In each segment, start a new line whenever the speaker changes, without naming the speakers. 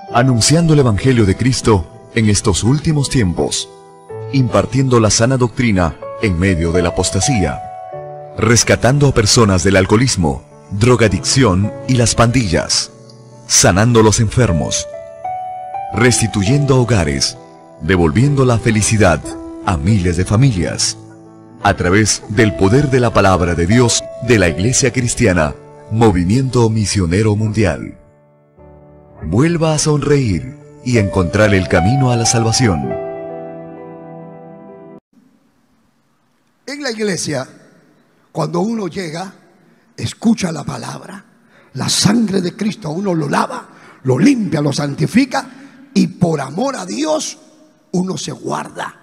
anunciando el Evangelio de Cristo en estos últimos tiempos, impartiendo la sana doctrina en medio de la apostasía, rescatando a personas del alcoholismo, drogadicción y las pandillas, sanando a los enfermos, restituyendo hogares, devolviendo la felicidad a miles de familias, a través del poder de la palabra de Dios de la Iglesia Cristiana, Movimiento Misionero Mundial. Vuelva a sonreír y encontrar el camino a la salvación.
En la iglesia, cuando uno llega, escucha la palabra, la sangre de Cristo a uno lo lava, lo limpia, lo santifica, y por amor a Dios uno se guarda.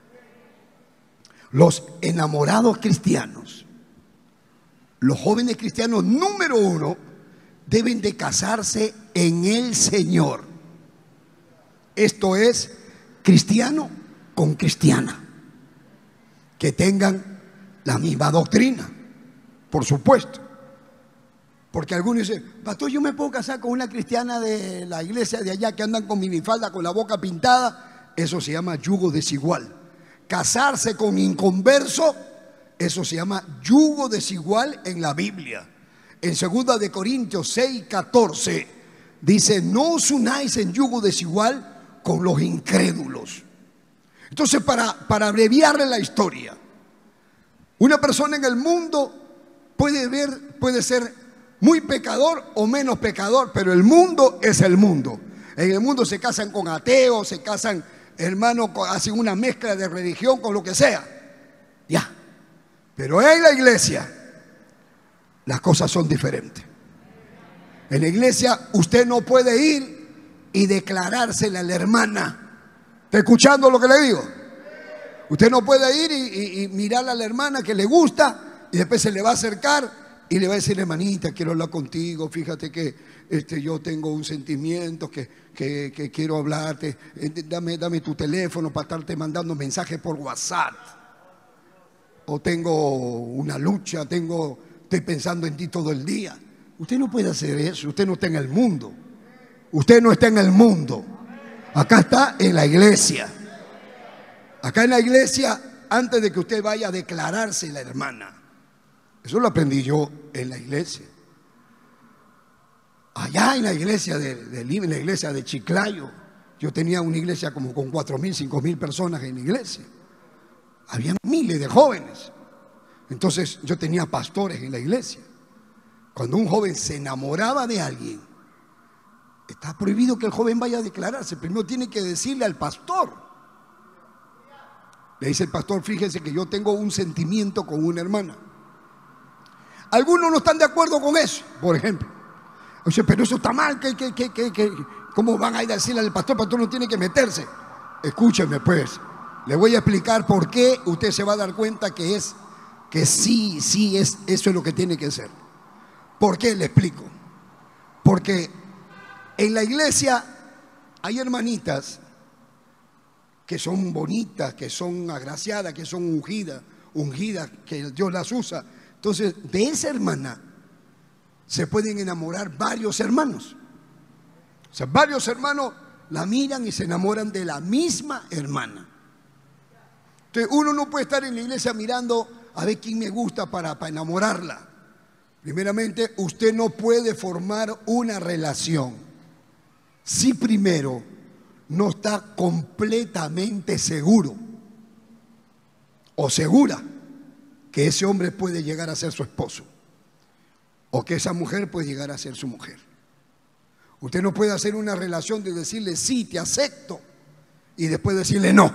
Los enamorados cristianos, los jóvenes cristianos número uno, deben de casarse en el Señor. Esto es, cristiano con cristiana, que tengan la misma doctrina, por supuesto. Porque algunos dicen: pastor, yo me puedo casar con una cristiana de la iglesia de allá que andan con minifalda, con la boca pintada. Eso se llama yugo desigual. Casarse con inconverso, eso se llama yugo desigual en la Biblia. En 2 de Corintios 6:14 dice: no os unáis en yugo desigual con los incrédulos. Entonces, para abreviarle la historia, una persona en el mundo puede ser muy pecador o menos pecador, pero el mundo es el mundo. En el mundo se casan con ateos, se casan, hermanos, hacen una mezcla de religión con lo que sea. Ya. Pero en la iglesia las cosas son diferentes. En la iglesia usted no puede ir y declarársela a la hermana. ¿Está escuchando lo que le digo? Usted no puede ir y mirarle a la hermana que le gusta y después se le va a acercar y le va a decir: hermanita, quiero hablar contigo, fíjate que yo tengo un sentimiento que quiero hablarte, dame tu teléfono para estarte mandando mensajes por WhatsApp. O tengo una lucha, estoy pensando en ti todo el día. Usted no puede hacer eso, usted no está en el mundo. Usted no está en el mundo. Acá está en la iglesia. Acá en la iglesia, antes de que usted vaya a declararse la hermana. Eso lo aprendí yo en la iglesia. Allá en la iglesia en la iglesia de Chiclayo, yo tenía una iglesia como con 4.000, 5.000 personas en la iglesia. Había miles de jóvenes. Entonces yo tenía pastores en la iglesia. Cuando un joven se enamoraba de alguien, está prohibido que el joven vaya a declararse. Primero tiene que decirle al pastor. Le dice el pastor: fíjese que yo tengo un sentimiento con una hermana. Algunos no están de acuerdo con eso, por ejemplo. Oye, pero eso está mal, ¿cómo van a ir a decirle al pastor? El pastor no tiene que meterse. Escúcheme pues, le voy a explicar por qué usted se va a dar cuenta que sí, eso es lo que tiene que ser. ¿Por qué? Le explico. Porque en la iglesia hay hermanitas que son bonitas, que son agraciadas, que son ungidas, que Dios las usa. Entonces, de esa hermana se pueden enamorar varios hermanos. O sea, varios hermanos la miran y se enamoran de la misma hermana. Entonces, uno no puede estar en la iglesia mirando a ver quién me gusta para enamorarla. Primeramente, usted no puede formar una relación si primero no está completamente seguro o segura que ese hombre puede llegar a ser su esposo o que esa mujer puede llegar a ser su mujer. Usted no puede hacer una relación de decirle sí, te acepto, y después decirle no.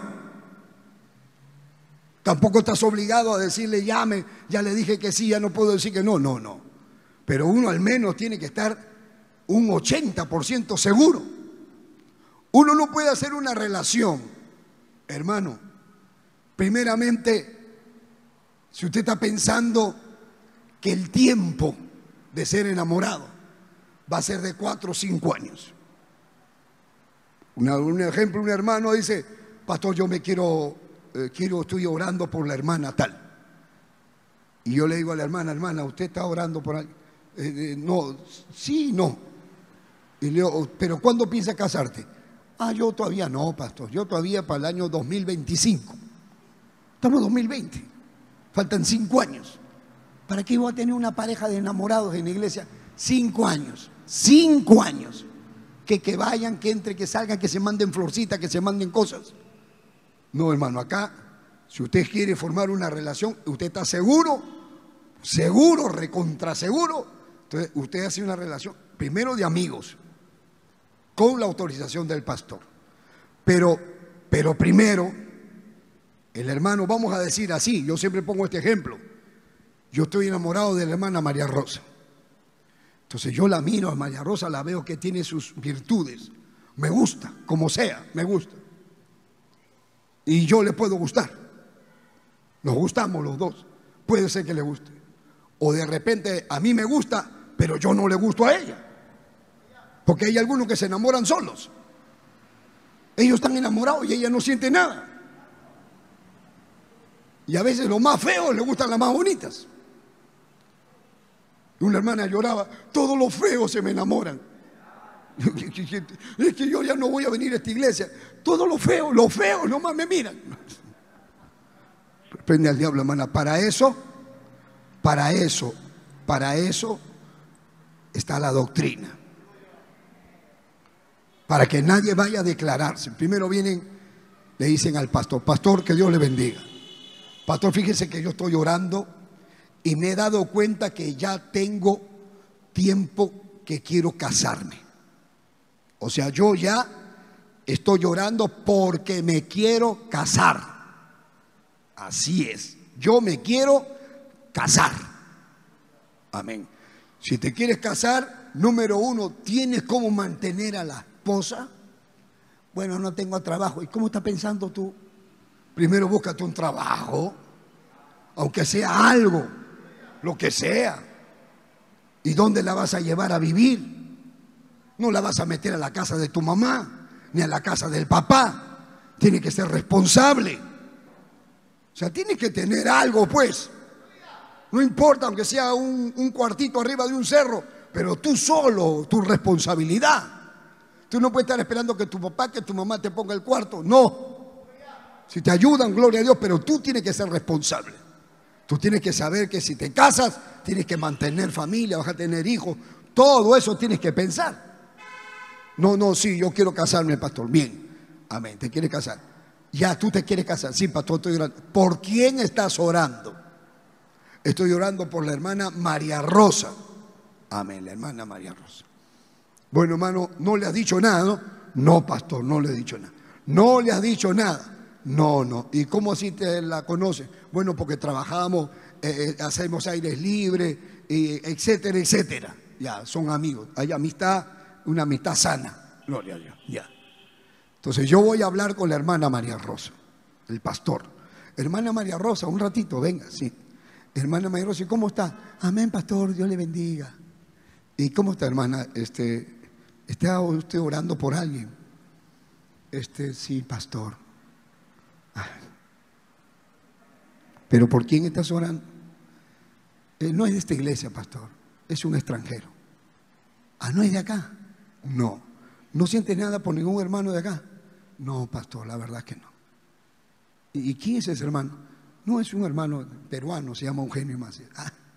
Tampoco estás obligado a decirle ya le dije que sí, ya no puedo decir que no. No. Pero uno al menos tiene que estar un 80% seguro. Uno no puede hacer una relación, hermano, primeramente, si usted está pensando que el tiempo de ser enamorado va a ser de 4 o 5 años. Un ejemplo, un hermano dice: pastor, yo estoy orando por la hermana tal. Y yo le digo a la hermana: ¿usted está orando por alguien? No, sí, no. Y le digo, ¿pero cuándo piensas casarte? Ah, yo todavía no, pastor. Yo todavía para el año 2025. Estamos en 2020. Faltan 5 años. ¿Para qué voy a tener una pareja de enamorados en la iglesia? 5 años. 5 años. Que vayan, que entren, que salgan, que se manden florcitas, que se manden cosas. No, hermano, acá, si usted quiere formar una relación, usted está seguro, recontra seguro. Entonces, usted hace una relación, primero de amigos, con la autorización del pastor. Pero primero, el hermano, vamos a decir así, yo siempre pongo este ejemplo. Yo estoy enamorado de la hermana María Rosa. Entonces yo la miro a María Rosa, la veo que tiene sus virtudes. Me gusta, como sea, me gusta. Y yo le puedo gustar. Nos gustamos los dos. Puede ser que le guste. O de repente a mí me gusta, pero yo no le gusto a ella. Porque hay algunos que se enamoran solos. Ellos están enamorados y ella no siente nada. Y a veces los más feos le gustan las más bonitas. Una hermana lloraba, todos los feos se me enamoran. Es que yo ya no voy a venir a esta iglesia. Todos los feos nomás me miran. Reprende al diablo, hermana. Para eso está la doctrina. Para que nadie vaya a declararse. Primero vienen, le dicen al pastor, pastor, que Dios le bendiga. Pastor, fíjese que yo estoy orando y me he dado cuenta que ya tengo tiempo que quiero casarme. O sea, yo ya estoy orando porque me quiero casar. Así es, yo me quiero casar. Amén. Si te quieres casar, número 1, ¿tienes cómo mantener a la esposa? Bueno, no tengo trabajo. ¿Y cómo estás pensando tú? Primero búscate un trabajo, aunque sea algo, lo que sea. ¿Y dónde la vas a llevar a vivir? No la vas a meter a la casa de tu mamá, ni a la casa del papá. Tiene que ser responsable. O sea, tiene que tener algo, pues. No importa, aunque sea un cuartito arriba de un cerro, pero tú solo, tu responsabilidad. Tú no puedes estar esperando que tu papá, que tu mamá te ponga el cuarto. No. Si te ayudan, gloria a Dios, pero tú tienes que ser responsable. Tú tienes que saber que si te casas, tienes que mantener familia, vas a tener hijos. Todo eso tienes que pensar. No, sí, yo quiero casarme, pastor. Bien, amén, te quieres casar. Ya, tú te quieres casar. Sí, pastor, estoy orando. ¿Por quién estás orando? Estoy orando por la hermana María Rosa. Amén, la hermana María Rosa. Bueno, hermano, ¿no le has dicho nada, no? No, pastor, no le he dicho nada. No le has dicho nada. No. ¿Y cómo así te la conoces? Bueno, porque trabajamos, hacemos aires libres, etcétera, etcétera. Ya, son amigos. Hay amistad, una amistad sana. Gloria a Dios. Ya. Entonces yo voy a hablar con la hermana María Rosa, el pastor. Hermana María Rosa, un ratito, venga, sí. Hermana María Rosa, ¿y cómo está? Amén, pastor, Dios le bendiga. ¿Y cómo está, hermana? ¿Está usted orando por alguien? Sí, pastor. ¿Pero por quién estás orando? No es de esta iglesia, pastor. Es un extranjero. ¿No es de acá? No. ¿No siente nada por ningún hermano de acá? No, pastor, la verdad que no. ¿Y quién es ese hermano? No, es un hermano peruano, se llama Eugenio Macías.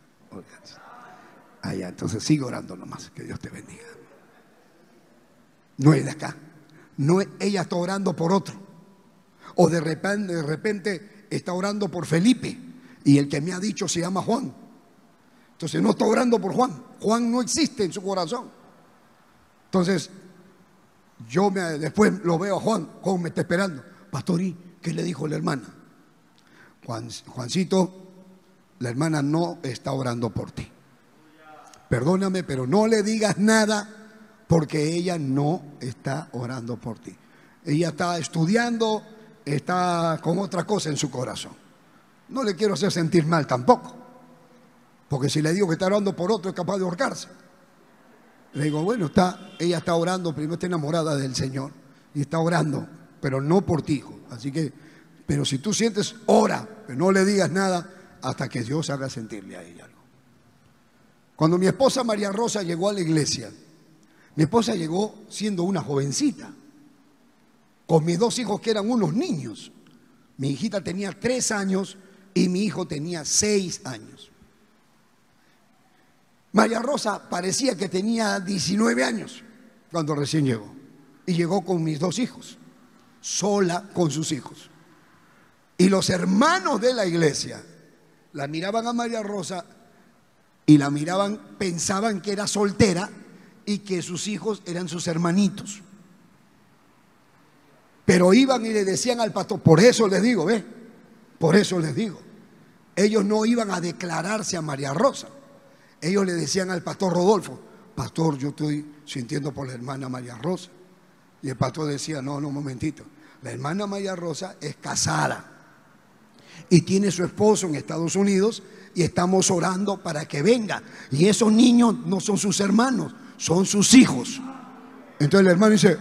Ya, entonces sigue orando nomás, que Dios te bendiga. No es de acá. No, ella está orando por otro. O de repente está orando por Felipe y el que me ha dicho se llama Juan. Entonces no está orando por Juan. Juan no existe en su corazón. Entonces después lo veo a Juan. Juan me está esperando. Pastor, ¿y qué le dijo la hermana? Juancito, la hermana no está orando por ti. Perdóname, pero no le digas nada porque ella no está orando por ti. Ella está estudiando, está con otra cosa en su corazón. No le quiero hacer sentir mal tampoco, porque si le digo que está orando por otro es capaz de ahorcarse. Le digo, bueno, ella está orando, primero está enamorada del Señor y está orando, pero no por ti, hijo. Así que, pero si tú sientes, ora, pero no le digas nada hasta que Dios haga sentirle a ella algo. Cuando mi esposa María Rosa llegó a la iglesia, Mi esposa llegó siendo una jovencita, con mis dos hijos que eran unos niños. Mi hijita tenía 3 años y mi hijo tenía 6 años. María Rosa parecía que tenía 19 años cuando recién llegó. Y llegó con mis 2 hijos, sola con sus hijos. Y los hermanos de la iglesia la miraban a María Rosa y la miraban, pensaban que era soltera y que sus hijos eran sus hermanitos. Pero iban y le decían al pastor, por eso les digo, ¿ves? Por eso les digo. Ellos no iban a declararse a María Rosa. Ellos le decían al pastor Rodolfo, pastor, yo estoy sintiendo por la hermana María Rosa. Y el pastor decía, no, un momentito. La hermana María Rosa es casada y tiene su esposo en Estados Unidos y estamos orando para que venga. Y esos niños no son sus hermanos, son sus hijos. Entonces el hermano dice,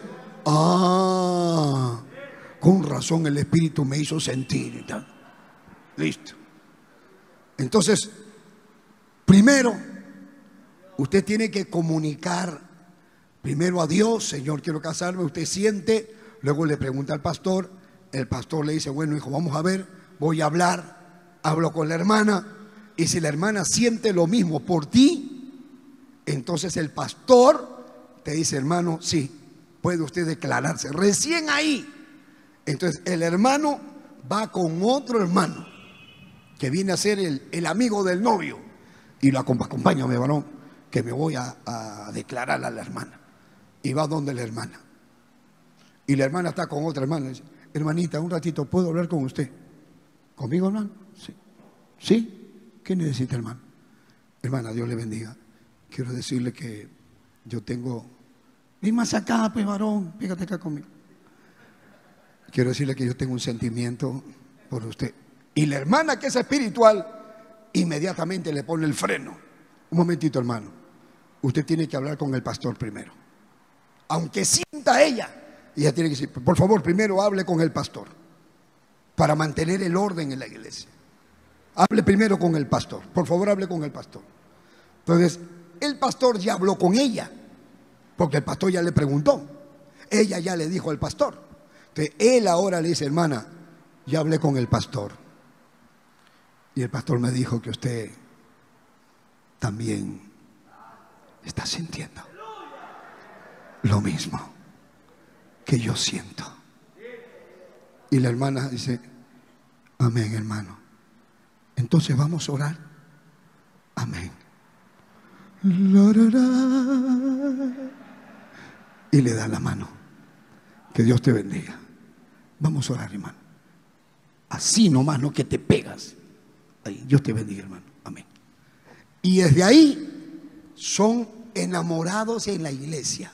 con razón el Espíritu me hizo sentir. Listo. Entonces, primero, usted tiene que comunicar primero a Dios, Señor, quiero casarme. Usted siente, luego le pregunta al pastor. El pastor le dice, bueno, hijo, vamos a ver, voy a hablar. Hablo con la hermana y si la hermana siente lo mismo por ti, entonces el pastor te dice, hermano, sí, puede usted declararse. Recién ahí, entonces el hermano va con otro hermano que viene a ser el amigo del novio y lo acompáñame, varón, que me voy a declarar a la hermana. Y va donde la hermana. Y la hermana está con otra hermana. Dice, hermanita, un ratito, ¿puedo hablar con usted? ¿Conmigo, hermano? Sí. ¿Sí? ¿Qué necesita, hermano? Hermana, Dios le bendiga. Quiero decirle que yo tengo... Ven más acá, pues, varón, fíjate acá conmigo. Quiero decirle que yo tengo un sentimiento por usted. Y la hermana, que es espiritual, inmediatamente le pone el freno. Un momentito, hermano. Usted tiene que hablar con el pastor primero. Aunque sienta ella tiene que decir, por favor, primero hable con el pastor para mantener el orden en la iglesia. Hable primero con el pastor, por favor, hable con el pastor. Entonces, el pastor ya habló con ella, porque el pastor ya le preguntó. Ella ya le dijo al pastor. Entonces, él ahora le dice, hermana, ya hablé con el pastor. Y el pastor me dijo que usted también está sintiendo lo mismo que yo siento. Y la hermana dice, amén, hermano. Entonces vamos a orar. Amén. Y le da la mano. Que Dios te bendiga. Vamos a orar, hermano. Así nomás, no que te pegas. Ahí, Dios te bendiga, hermano. Amén. Y desde ahí son enamorados en la iglesia.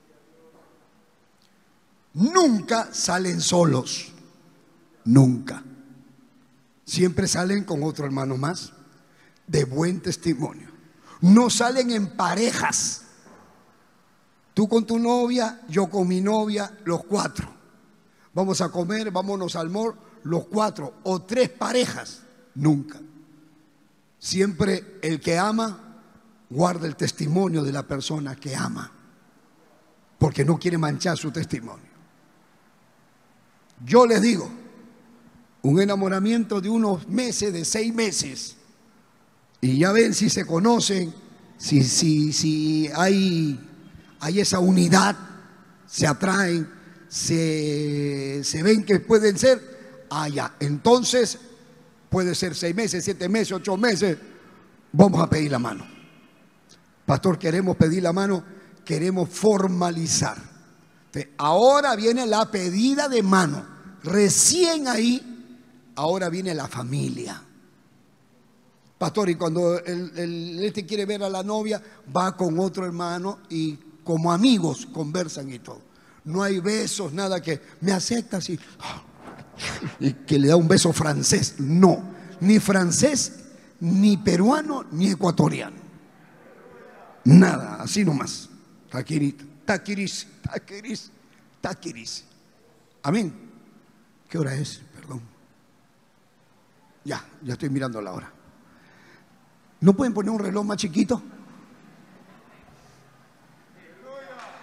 Nunca salen solos. Nunca. Siempre salen con otro hermano más de buen testimonio. No salen en parejas. Tú con tu novia, yo con mi novia, los 4. Vamos a comer, vámonos al mall, los 4 o 3 parejas. Nunca. Siempre el que ama guarda el testimonio de la persona que ama, porque no quiere manchar su testimonio. Yo les digo, un enamoramiento de unos meses, de 6 meses, y ya ven si se conocen, si hay esa unidad, se atraen, se ven que pueden ser, ya, entonces puede ser 6 meses, 7 meses, 8 meses, vamos a pedir la mano. Pastor, queremos pedir la mano, queremos formalizar. Ahora viene la pedida de mano. Recién ahí, ahora viene la familia. Pastor, y cuando él quiere ver a la novia, va con otro hermano y como amigos conversan y todo. No hay besos, nada que me aceptas y que le da un beso francés. No, ni francés, ni peruano, ni ecuatoriano. Nada, así nomás. Taquirita, taquiris, taquiris, taquiris. Amén. ¿Qué hora es? Perdón. Ya estoy mirando la hora. ¿No pueden poner un reloj más chiquito?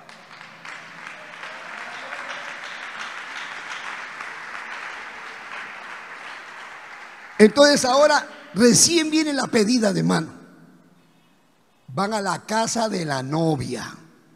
Entonces ahora recién viene la pedida de mano. Van a la casa de la novia.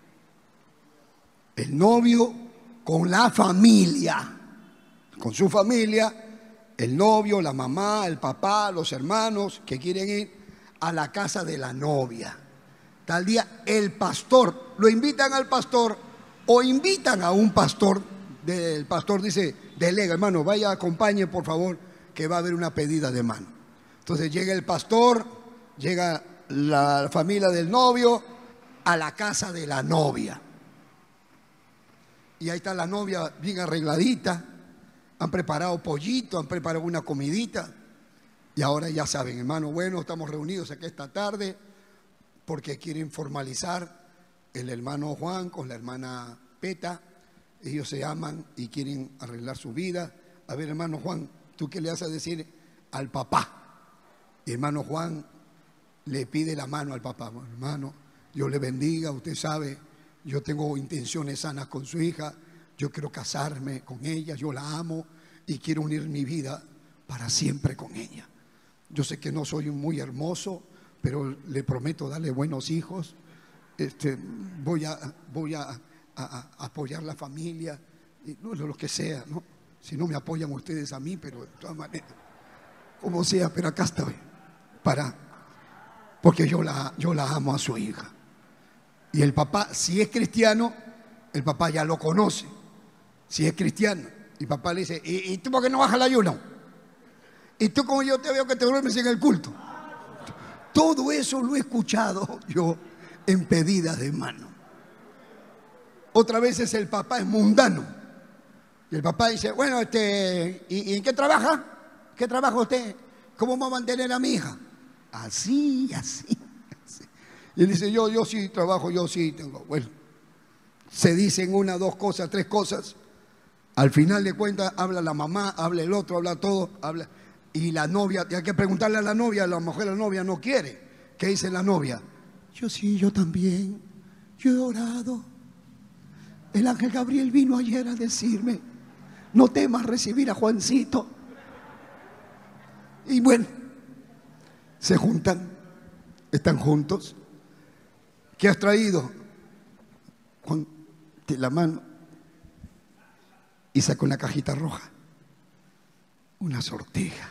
El novio con la familia, con su familia, el novio, la mamá, el papá, los hermanos que quieren ir a la casa de la novia. Tal día el pastor, lo invitan al pastor o invitan a un pastor. El pastor dice, delega, hermano, vaya, acompañe por favor, que va a haber una pedida de mano. Entonces llega el pastor, llega la familia del novio a la casa de la novia. Y ahí está la novia bien arregladita. Han preparado pollito, han preparado una comidita. Y ahora ya saben, hermano, bueno, estamos reunidos aquí esta tarde porque quieren formalizar el hermano Juan con la hermana Peta. Ellos se aman y quieren arreglar su vida. A ver, hermano Juan, ¿tú qué le vas a decir al papá? Y hermano Juan le pide la mano al papá. Bueno, hermano, Dios le bendiga, usted sabe, yo tengo intenciones sanas con su hija. Yo quiero casarme con ella, yo la amo y quiero unir mi vida para siempre con ella. Yo sé que no soy muy hermoso, pero le prometo darle buenos hijos. Voy a apoyar la familia, y no lo que sea, ¿no? Si no me apoyan ustedes a mí, pero de todas maneras, como sea, pero acá estoy, porque yo la amo a su hija. Y el papá, si es cristiano, el papá ya lo conoce. Si es cristiano, y papá le dice, ¿y tú por qué no bajas el ayuno? ¿Y tú como yo te veo que te duermes en el culto? Todo eso lo he escuchado yo en pedidas de mano. Otra vez el papá es mundano. Y el papá dice, bueno, ¿y en qué trabaja? ¿Qué trabaja usted? ¿Cómo va a mantener a mi hija? Así. Y él dice, yo sí trabajo, yo sí tengo. Bueno, se dicen una, dos cosas, tres cosas. Al final de cuentas habla la mamá, habla el otro, habla todo, habla. Y la novia, hay que preguntarle a la novia, a la mujer, la novia no quiere. ¿Qué dice la novia? Yo también, yo he orado. El ángel Gabriel vino ayer a decirme, no temas recibir a Juancito. Y bueno, se juntan, están juntos. ¿Qué has traído? Con la mano. Y sacó una cajita roja, una sortija.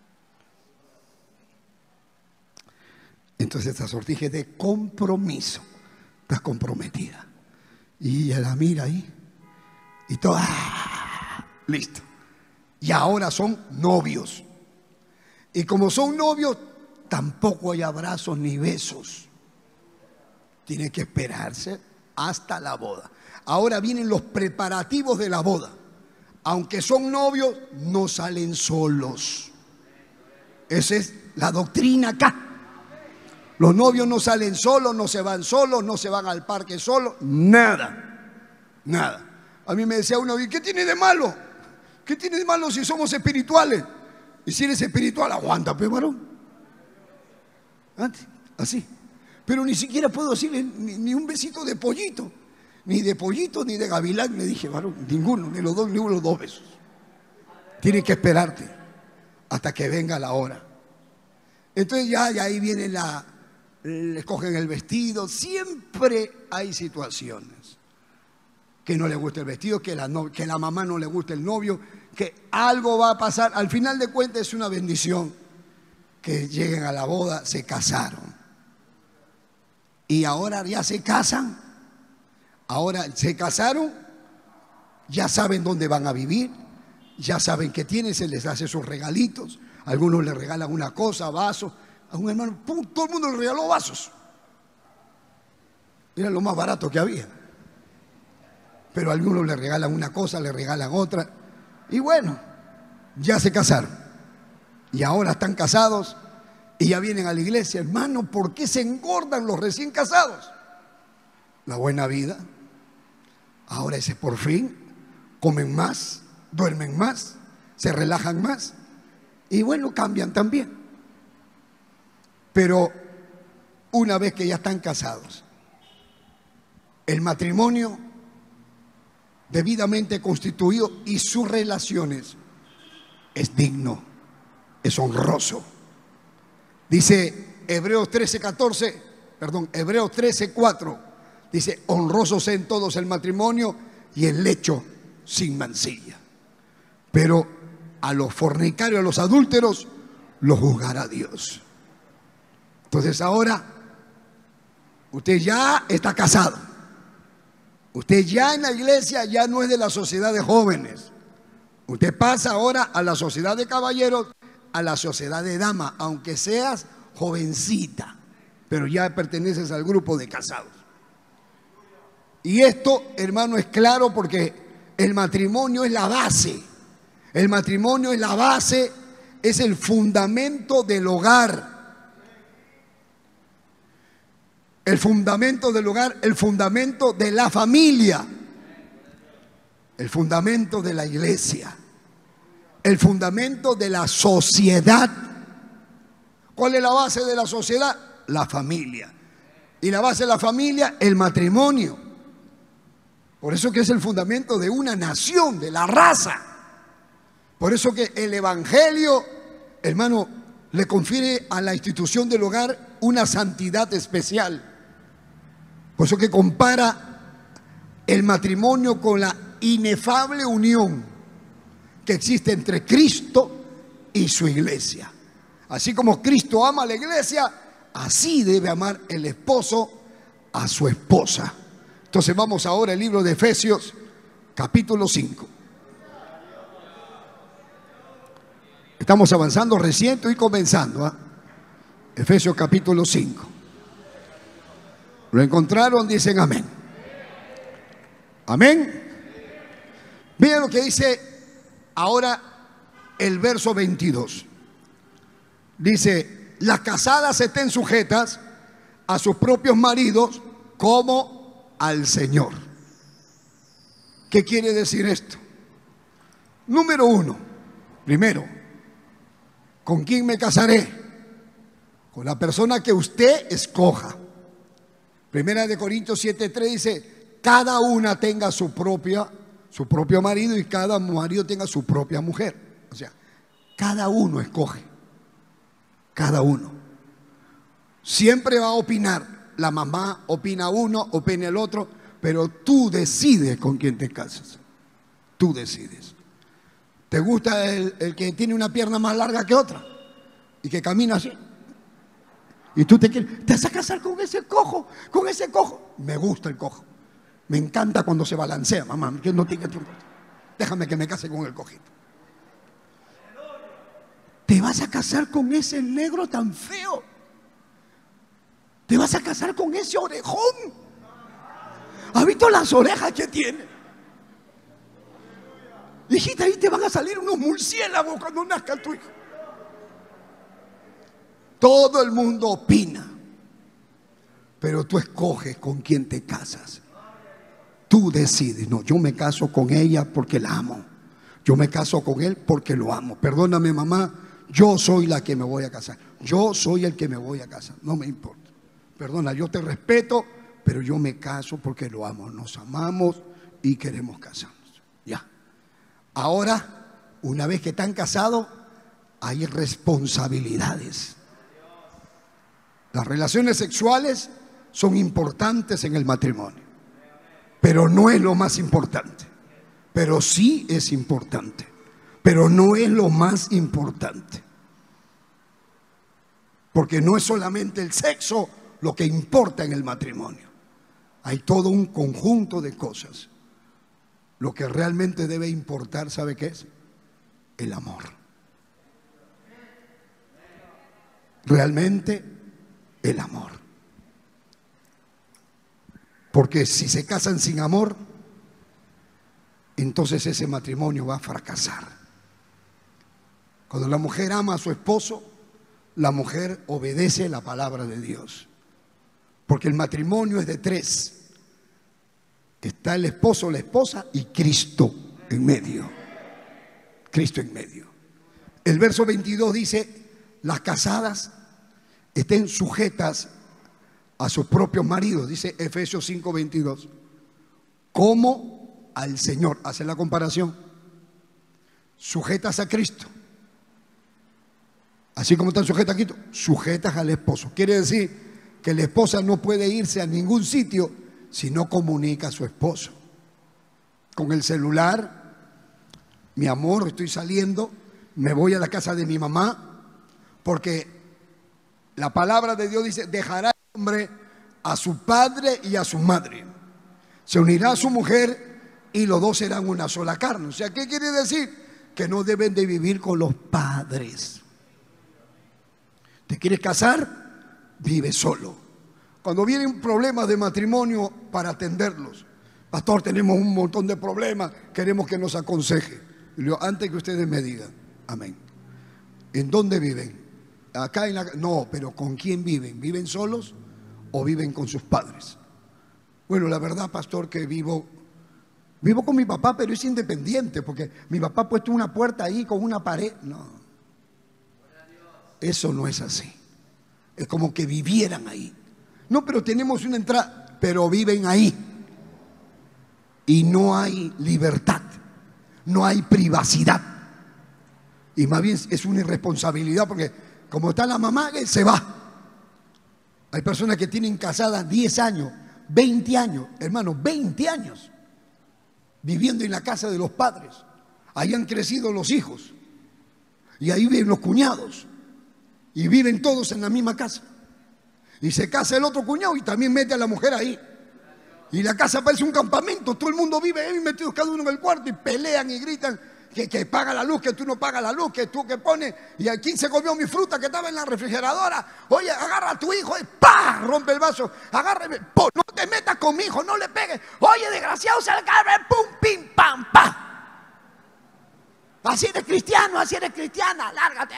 Entonces esta sortija es de compromiso. Estás comprometida. Y ella la mira ahí y todo, listo. Y ahora son novios. Y como son novios, tampoco hay abrazos ni besos. Tiene que esperarse hasta la boda. Ahora vienen los preparativos de la boda. Aunque son novios, no salen solos. Esa es la doctrina acá. Los novios no salen solos, no se van al parque solos, nada. A mí me decía uno, ¿y qué tiene de malo? ¿Qué tiene de malo si somos espirituales? Y si eres espiritual, aguanta, pues, varón. Así. Pero ni siquiera puedo decirle ni un besito de pollito. Ni de pollito, ni de gavilán, le dije, varón, ninguno, ni los dos besos. Tienes que esperarte hasta que venga la hora. Entonces ya ahí viene le cogen el vestido. Siempre hay situaciones que no le gusta el vestido, que la mamá no le gusta el novio, que algo va a pasar. Al final de cuentas es una bendición que lleguen a la boda, se casaron. Y ahora ya se casan. Ahora se casaron, ya saben dónde van a vivir, ya saben qué tienen, se les hace sus regalitos. Algunos le regalan una cosa, vasos. A un hermano, todo el mundo le regaló vasos. Era lo más barato que había. Pero a algunos le regalan una cosa, le regalan otra. Y bueno, ya se casaron. Y ahora están casados y ya vienen a la iglesia. Hermano, ¿por qué se engordan los recién casados? La buena vida. Ahora ese por fin, comen más, duermen más, se relajan más. Y bueno, cambian también. Pero una vez que ya están casados, el matrimonio debidamente constituido y sus relaciones es digno, es honroso. Dice Hebreos 13:4, dice, honroso sea en todos el matrimonio y el lecho sin mancilla. Pero a los fornicarios, a los adúlteros, los juzgará Dios. Entonces ahora, usted ya está casado. Usted ya en la iglesia ya no es de la sociedad de jóvenes. Usted pasa ahora a la sociedad de caballeros, a la sociedad de damas, aunque seas jovencita, pero ya perteneces al grupo de casados. Y esto, hermano, es claro porque el matrimonio es la base. El matrimonio es la base, es el fundamento del hogar. El fundamento del hogar, el fundamento de la familia, el fundamento de la iglesia, el fundamento de la sociedad. ¿Cuál es la base de la sociedad? La familia. Y la base de la familia, el matrimonio. Por eso que es el fundamento de una nación, de la raza. Por eso que el evangelio, hermano, le confiere a la institución del hogar una santidad especial. Por eso que compara el matrimonio con la inefable unión que existe entre Cristo y su iglesia. Así como Cristo ama a la iglesia, así debe amar el esposo a su esposa. Entonces vamos ahora al libro de Efesios, capítulo 5. Estamos avanzando recién y comenzando. Efesios capítulo 5. ¿Lo encontraron? Dicen amén. Amén. Miren lo que dice ahora el verso 22. Dice, las casadas estén sujetas a sus propios maridos como al Señor. ¿Qué quiere decir esto? Número uno, primero, ¿con quién me casaré? Con la persona que usted escoja. Primera de Corintios 7:3 dice, cada una tenga su propio marido y cada marido tenga su propia mujer. O sea, cada uno escoge. Cada uno. Siempre va a opinar. La mamá opina uno, opina el otro, pero tú decides con quién te casas. Tú decides. ¿Te gusta el que tiene una pierna más larga que otra? Y que camina así. Y tú te vas a casar con ese cojo, con ese cojo. Me gusta el cojo. Me encanta cuando se balancea, mamá. Que no tiene tiempo. Déjame que me case con el cojito. ¿Te vas a casar con ese negro tan feo? ¿Te vas a casar con ese orejón? ¿Has visto las orejas que tiene? Hijita, ahí te van a salir unos murciélagos cuando nazca tu hijo. Todo el mundo opina, pero tú escoges con quién te casas. Tú decides. No, yo me caso con ella porque la amo. Yo me caso con él porque lo amo. Perdóname, mamá, yo soy la que me voy a casar. Yo soy el que me voy a casar. No me importa. Perdona, yo te respeto, pero yo me caso porque lo amo. Nos amamos y queremos casarnos. Ya. Ahora, una vez que están casados, hay responsabilidades. Las relaciones sexuales son importantes en el matrimonio, pero no es lo más importante. Pero sí es importante, pero no es lo más importante. Porque no es solamente el sexo lo que importa en el matrimonio. Hay todo un conjunto de cosas. Lo que realmente debe importar, ¿sabe qué es? El amor. Realmente el amor. Porque si se casan sin amor, entonces ese matrimonio va a fracasar. Cuando la mujer ama a su esposo, la mujer obedece la palabra de Dios. Porque el matrimonio es de tres. Está el esposo, la esposa y Cristo en medio. Cristo en medio. El verso 22 dice, las casadas estén sujetas a sus propios maridos, dice Efesios 5:22, como al Señor. Hace la comparación. Sujetas a Cristo. Así como están sujetas aquí, sujetas al esposo. Quiere decir que la esposa no puede irse a ningún sitio si no comunica a su esposo. Con el celular, mi amor, estoy saliendo, me voy a la casa de mi mamá, porque la palabra de Dios dice, dejará el hombre a su padre y a su madre, se unirá a su mujer y los dos serán una sola carne. O sea, ¿qué quiere decir? Que no deben de vivir con los padres. ¿Te quieres casar? Vive solo. Cuando vienen problemas de matrimonio, para atenderlos, pastor, tenemos un montón de problemas, queremos que nos aconseje. Y le digo, antes que ustedes me digan, amén. ¿En dónde viven? Acá en la... No, pero ¿con quién viven? ¿Viven solos o viven con sus padres? Bueno, la verdad, pastor, que vivo con mi papá, pero es independiente, porque mi papá ha puesto una puerta ahí con una pared. No, eso no es así. Es como que vivieran ahí. No, pero tenemos una entrada, pero viven ahí. Y no hay libertad, no hay privacidad. Y más bien es una irresponsabilidad, porque como está la mamá, él se va. Hay personas que tienen casadas 10 años, 20 años, hermano, 20 años, viviendo en la casa de los padres. Ahí han crecido los hijos. Y ahí viven los cuñados. Y viven todos en la misma casa. Y se casa el otro cuñado y también mete a la mujer ahí. Y la casa parece un campamento. Todo el mundo vive ahí metidos cada uno en el cuarto y pelean y gritan que paga la luz, que tú no pagas la luz, que tú que pones. Y a quién se comió mi fruta que estaba en la refrigeradora. Oye, agarra a tu hijo y ¡pah! Rompe el vaso. Agárreme. No te metas con mi hijo, no le pegues. Oye, desgraciado, se le cae. ¡Pum, pim, pam, pam! Así eres cristiano, así eres cristiana. Lárgate.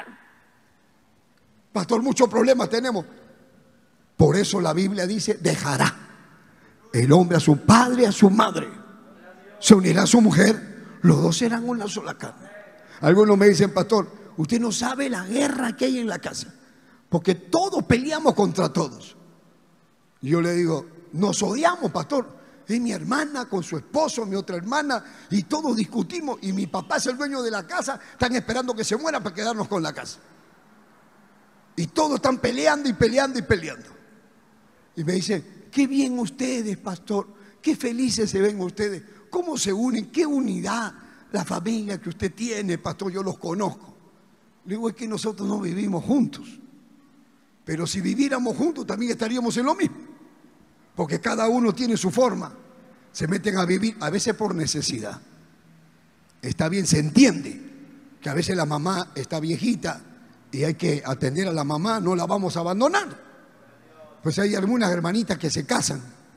Pastor, muchos problemas tenemos. Por eso la Biblia dice, dejará el hombre a su padre y a su madre, se unirá a su mujer, los dos serán una sola carne. Algunos me dicen, pastor, usted no sabe la guerra que hay en la casa, porque todos peleamos contra todos. Y yo le digo, nos odiamos, pastor. Es mi hermana con su esposo, mi otra hermana, y todos discutimos, y mi papá es el dueño de la casa, están esperando que se muera para quedarnos con la casa. Y todos están peleando y peleando y peleando. Y me dice, qué bien ustedes, pastor, qué felices se ven ustedes, cómo se unen, qué unidad, la familia que usted tiene, pastor, yo los conozco. Le digo, es que nosotros no vivimos juntos, pero si viviéramos juntos también estaríamos en lo mismo, porque cada uno tiene su forma, se meten a vivir, a veces por necesidad. Está bien, se entiende que a veces la mamá está viejita y hay que atender a la mamá, no la vamos a abandonar. Pues hay algunas hermanitas que se casan,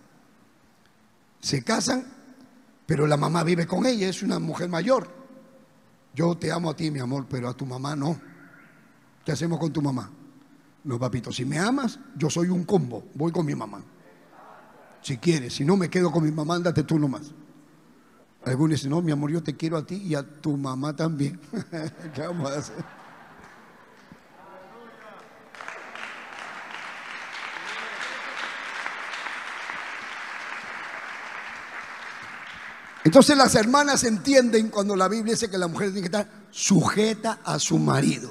pero la mamá vive con ella, es una mujer mayor. Yo te amo a ti, mi amor, pero a tu mamá no. ¿Qué hacemos con tu mamá? No, papito, si me amas, yo soy un combo, voy con mi mamá. Si quieres, si no me quedo con mi mamá, ándate tú nomás. Algunos dicen, no, mi amor, yo te quiero a ti y a tu mamá también. ¿Qué vamos a hacer? Entonces las hermanas entienden cuando la Biblia dice que la mujer tiene que estar sujeta a su marido.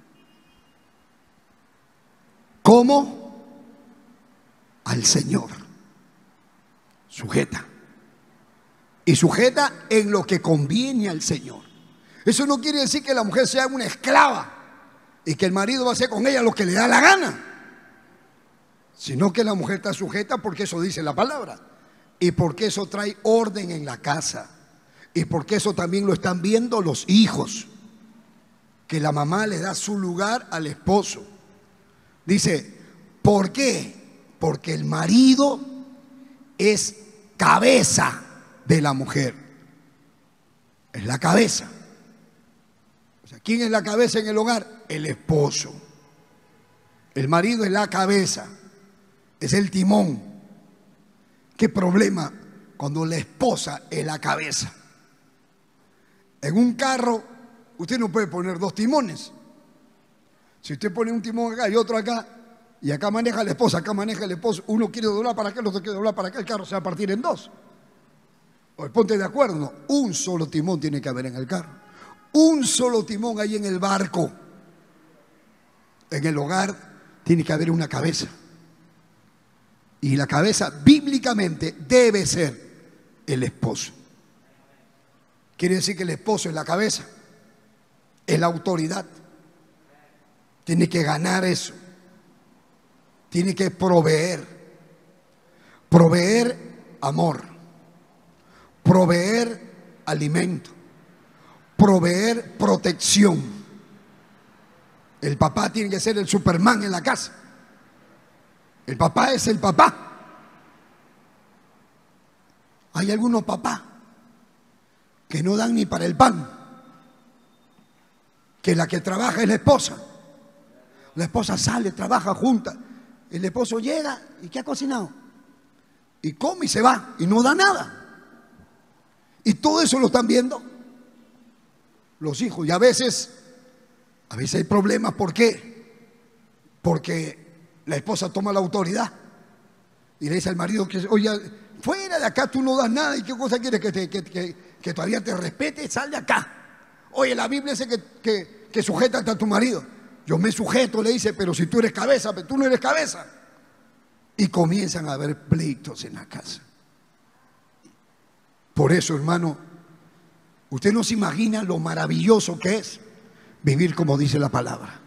¿Cómo? Al Señor. Sujeta. Y sujeta en lo que conviene al Señor. Eso no quiere decir que la mujer sea una esclava y que el marido va a hacer con ella lo que le da la gana, sino que la mujer está sujeta porque eso dice la palabra. Y porque eso trae orden en la casa. Y porque eso también lo están viendo los hijos. Que la mamá le da su lugar al esposo. Dice, ¿por qué? Porque el marido es cabeza de la mujer. Es la cabeza. O sea, ¿quién es la cabeza en el hogar? El esposo. El marido es la cabeza. Es el timón. ¿Qué problema cuando la esposa es la cabeza? En un carro usted no puede poner dos timones. Si usted pone un timón acá y otro acá, y acá maneja la esposa, acá maneja el esposo, uno quiere doblar para acá, el otro quiere doblar para acá, el carro se va a partir en dos. Pues ponte de acuerdo, no, un solo timón tiene que haber en el carro. Un solo timón hay en el barco. En el hogar tiene que haber una cabeza. Y la cabeza bíblicamente debe ser el esposo. Quiere decir que el esposo es la cabeza, es la autoridad. Tiene que ganar eso. Tiene que proveer amor, proveer alimento, proveer protección. El papá tiene que ser el Superman en la casa. El papá es el papá. Hay algunos papás que no dan ni para el pan, que la que trabaja es la esposa. La esposa sale, trabaja junta. El esposo llega y ¿qué ha cocinado? Y come y se va y no da nada. Y todo eso lo están viendo los hijos. Y a veces hay problemas. ¿Por qué? Porque la esposa toma la autoridad y le dice al marido que, oye, fuera de acá, tú no das nada. ¿Y qué cosa quieres? Que todavía te respete. Sal de acá. Oye, la Biblia dice que sujétate a tu marido. Yo me sujeto, le dice, pero si tú eres cabeza, pero tú no eres cabeza. Y comienzan a haber pleitos en la casa. Por eso, hermano, usted no se imagina lo maravilloso que es vivir como dice la palabra.